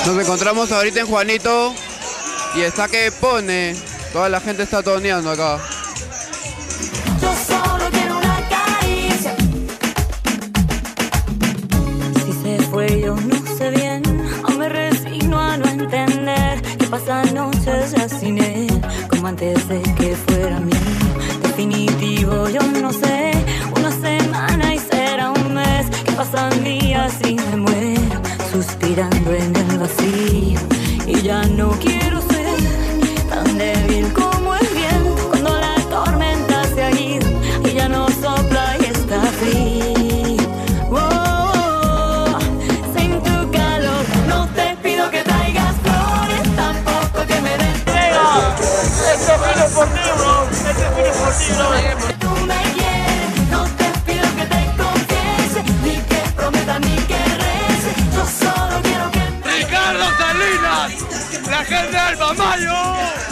Nos encontramos ahorita en Juanito y está que pone. Toda la gente está toneando acá. Yo solo quiero una caricia. Si se fue yo no sé bien, aún me resigno a no entender que pasan noches ya sin él, como antes de que fuera mío. Definitivo yo no sé, una semana y será un mes, que pasan días y me muero suspirando en el vacío. Y ya no quiero ser tan débil como el viento cuando la tormenta se ha ido y ya no sopla y está frío. Oh, sin tu calor no te pido que traigas flores, tampoco que me des. Esto es fino por ti, bro. Esto es fino por ti, bro. Tú me quieres, no te pido que te confiese, ni que prometa ni que rece. Yo solo quiero que Ricardo Salinas, la gente de Alba Mayo.